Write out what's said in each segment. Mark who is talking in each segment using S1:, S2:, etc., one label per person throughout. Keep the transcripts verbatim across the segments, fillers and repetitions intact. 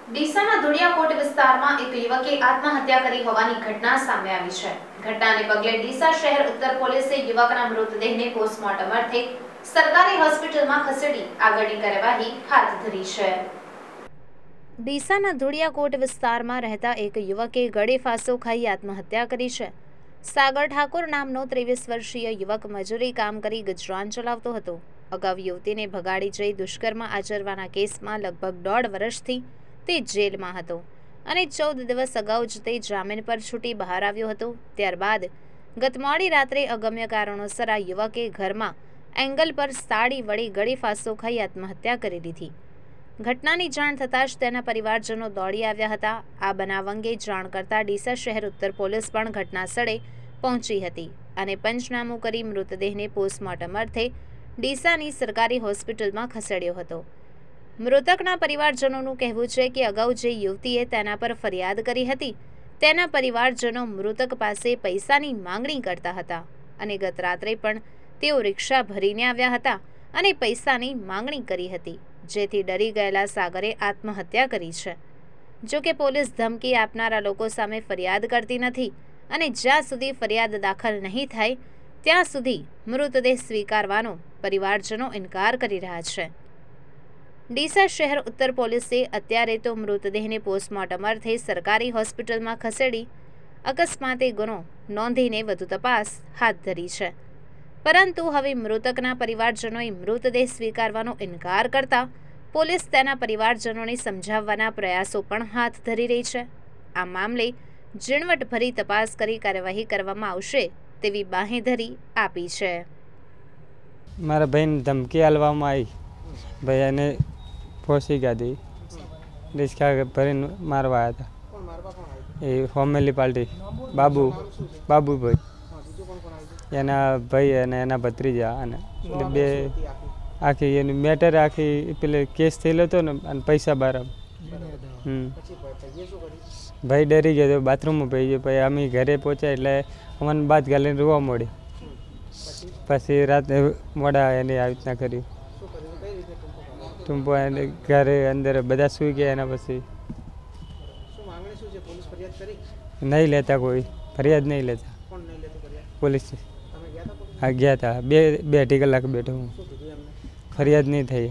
S1: ડીસાના ધોળિયાકોટ વિસ્તારમાં એક યુવકે આત્મહત્યા કરી હોવાની ઘટના સામે આવી છે। ઘટનાને પગલે ડીસા શહેર ઉત્તર પોલીસે યુવકના મૃતદેહને પોસ્ટમોર્ટમ અર્થે સરકારી હોસ્પિટલમાં ખસેડી આગળની કાર્યવાહી હાથ ધરી છે। ડીસાના ધોળિયાકોટ વિસ્તારમાં રહેતા એક યુવકે ગળે ફાંસો ખાઈ આત્મહત્યા કરી છે। સાગર ઠાકોર નામનો ત્રેવીસ વર્ષીય યુવક મજૂરી કામ કરી ગુજરાન ચલાવતો હતો। અગાઉ યુવતીને ભગાડી જઈ દુષ્કર્મ આચરવાના કેસમાં લગભગ દોઢ વર્ષથી તે જેલમાં હતો અને ચૌદ દિવસ અગાઉ જ તે જામીન પર છૂટી બહાર આવ્યો હતો। ત્યારબાદ ગત મોડી રાત્રે અગમ્ય કારણોસર આ યુવકે ઘરમાં એંગલ પર સાડી વડે ગળે ફાંસો ખાઈ આત્મહત્યા કરી લીધી। ઘટનાની જાણ થતાં જ તેના પરિવારજનો દોડી આવ્યા હતા। આ બનાવ અંગે જાણ કરતા ડીસા શહેર ઉત્તર પોલીસ પણ ઘટના સ્થળે પહોંચી હતી અને પંચનામું કરી મૃતદેહને પોસ્ટમોર્ટમ અર્થે ડીસાની સરકારી હોસ્પિટલમાં ખસેડ્યો હતો। મૃતકના પરિવારજનોનું કહેવું છે કે અગાઉ જે યુવતીએ તેના પર ફરિયાદ કરી હતી તેના પરિવારજનો મૃતક પાસે પૈસાની માંગણી કરતા હતા અને ગત રાત્રે પણ તેઓ રિક્ષા ભરીને આવ્યા હતા અને પૈસાની માંગણી કરી હતી, જેથી ડરી ગયેલા સાગરે આત્મહત્યા કરી છે। જો કે પોલીસ ધમકી આપનારા લોકો સામે ફરિયાદ કરતી નથી અને જ્યાં સુધી ફરિયાદ દાખલ નહીં થાય ત્યાં સુધી મૃતદેહ સ્વીકારવાનો પરિવારજનો ઇનકાર કરી રહ્યા છે। ડીસા શહેર ઉત્તર પોલીસે અત્યારે તો મૃતદેહને પોસ્ટમોર્ટમ અર્થે સરકારી હોસ્પિટલમાં ખસેડી અકસ્માતે ગુનો નોંધીને વધુ તપાસ હાથ ધરી છે, પરંતુ હવે મૃતકના પરિવારજનોએ મૃતદેહ સ્વીકારવાનો ઇનકાર કરતા પોલીસ તેના પરિવારજનોને સમજાવવાના પ્રયાસો પણ હાથ ધરી રહી છે। આ મામલે ઝીણવટભરી તપાસ કરી કાર્યવાહી કરવામાં આવશે તેવી બાંહેધરી આપી છે।
S2: મારા ભાઈને ધમકી આલવામાં આવી, ભાઈ એને ફોસી ગાધી રિક્ષા ભરીને મારવા આવ્યા હતા। એ ફોમેલી પાર્ટી બાબુ બાબુભાઈ, એના ભાઈ અને એના ભત્રીજા અને બે આખી એની મેટર આખી પેલે કેસ થયેલો હતો ને અને પૈસા બહાર હમ ભાઈ ડરી ગયો, બાથરૂમમાં પડી ગયો। પછી અમે ઘરે પહોંચ્યા એટલે અમને બાદ ગાલીને રોવા મળી। પછી રાતે મોડા એને આવી રીતના કર્યું, ટૂંપો એને ઘરે અંદર બધા સૂઈ ગયા। એના પછી નહીં લેતા, કોઈ ફરિયાદ નહીં લેતા પોલીસ। હા ગયા હતા, બે બે અઢી કલાક બેઠો હું, ફરિયાદ નહીં થઈ।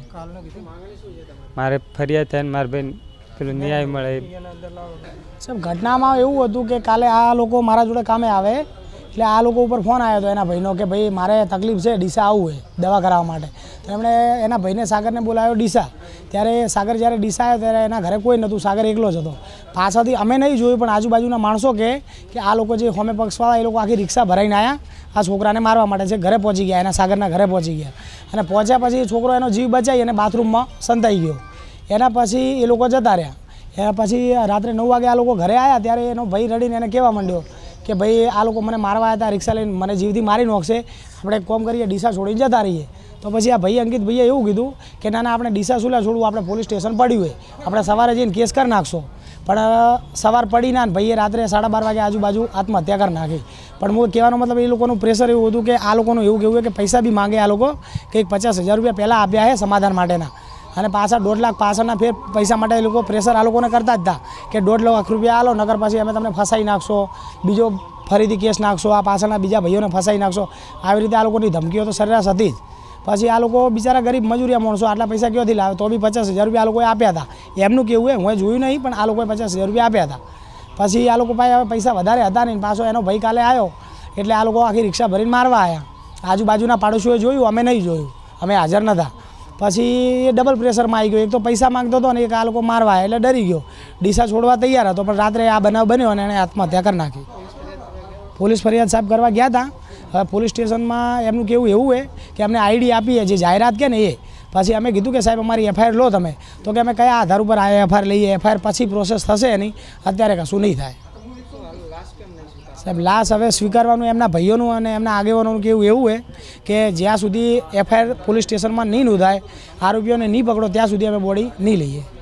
S2: મારે ફરિયાદ થાય ને મારા બેન પેલું ન્યાય મળે।
S3: સાહેબ ઘટનામાં એવું હતું કે કાલે આ લોકો મારા જોડે કામે આવે એટલે આ લોકો ઉપર ફોન આવ્યો હતો એના ભાઈનો કે ભાઈ મારે તકલીફ છે, ડીસા આવવું હોય દવા કરાવવા માટે। તો એમણે એના ભાઈને સાગરને બોલાવ્યો ડીસા। ત્યારે સાગર જ્યારે ડીસા આવ્યો ત્યારે એના ઘરે કોઈ નહોતું, સાગર એકલો જ હતો। પાછળથી અમે નહીં જોયું પણ આજુબાજુના માણસો કહે કે આ લોકો જે હોમે પક્ષવાળા એ લોકો આખી રિક્ષા ભરાઈને આવ્યા આ છોકરાને મારવા માટે છે। ઘરે પહોંચી ગયા, એના સાગરના ઘરે પહોંચી ગયા અને પહોંચ્યા પછી છોકરો એનો જીવ બચાવી અને બાથરૂમમાં સંતાઈ ગયો। એના પછી એ લોકો જતા રહ્યા। એના પછી રાત્રે નવ વાગે આ લોકો ઘરે આવ્યા ત્યારે એનો ભાઈ રડીને એને કહેવા માંડ્યો કે ભાઈ આ લોકો મને મારવા આવ્યા હતા, રિક્ષા લઈને મને જીવથી મારી નાખશે, આપણે કોમ કરીએ ડીસા છોડીને જતા રહીએ। તો પછી આ ભાઈ અંકિત ભાઈએ એવું કીધું કે ના ના આપણે ડીસા સુલા છોડવું, આપણે પોલીસ સ્ટેશન પડ્યું હોય, આપણે સવારે જઈને કેસ કરી નાખશો। પણ સવાર પડી ના ભાઈએ રાત્રે સાડા બાર વાગે આજુબાજુ આત્મહત્યા કરી નાખી। પણ હું કહેવાનો મતલબ એ લોકોનું પ્રેશર એવું હતું કે આ લોકોનું એવું કહેવું કે પૈસા બી માંગે આ લોકો, કંઈક પચાસ હજાર રૂપિયા પહેલાં આપ્યા છે સમાધાન માટેના અને પાછા દોઢ લાખ પાછળના ફેર પૈસા માટે એ લોકો પ્રેશર આ લોકોને કરતા જ હતા કે દોઢ લાખ રૂપિયા આલો નગર પછી અમે તમને ફસાઈ નાખશો, બીજો ફરીથી કેસ નાખશો, આ પાછળના બીજા ભાઈઓને ફસાઈ નાખશો। આવી રીતે આ લોકોની ધમકીઓ તો સરેરાશ હતી જ। પછી આ લોકો બિચારા ગરીબ મજૂરિયા માણસો આટલા પૈસા ક્યાંથી લાવે, તો બી પચાસ હજાર રૂપિયા આ લોકોએ આપ્યા હતા। એમનું કેવું હોય હું જોયું નહીં પણ આ લોકોએ પચાસ હજાર રૂપિયા આપ્યા હતા। પછી આ લોકો પાસે હવે પૈસા વધારે હતા નહીં, પાછો એનો ભાઈ કાલે આવ્યો એટલે આ લોકો આખી રિક્ષા ભરીને મારવા આવ્યા। આજુબાજુના પાડોશીઓએ જોયું, અમે નહીં જોયું, અમે હાજર નહોતા। પછી એ ડબલ પ્રેશરમાં આવી ગયો, એક તો પૈસા માંગતો હતો ને એક આ લોકો મારવા આવ્યા એટલે ડરી ગયો, ડીસા છોડવા તૈયાર હતો પણ રાત્રે આ બનાવ બન્યો અને એણે આત્મહત્યા કરી નાખી। પોલીસ ફરિયાદ સાહેબ કરવા ગયા હતા। હવે પોલીસ સ્ટેશનમાં એમનું કેવું એવું હોય કે અમને આઈડી આપીએ જે જાહેરાત કે ને એ પછી અમે કીધું કે સાહેબ અમારી એફઆઈઆર લો તમે, તો કે અમે કયા આધાર ઉપર આ એફઆઈઆર લઈએ, એફઆઈઆર પછી પ્રોસેસ થશે એની, અત્યારે કશું નહીં થાય। સાહેબ લાશ હવે સ્વીકારવાનું એમના ભાઈઓનું અને એમના આગેવાનોનું કેવું એવું હોય કે જ્યાં સુધી એફઆઈઆર પોલીસ સ્ટેશનમાં નહીં નોંધાય, આરોપીઓને નહીં પકડો ત્યાં સુધી અમે બોડી નહીં લઈએ।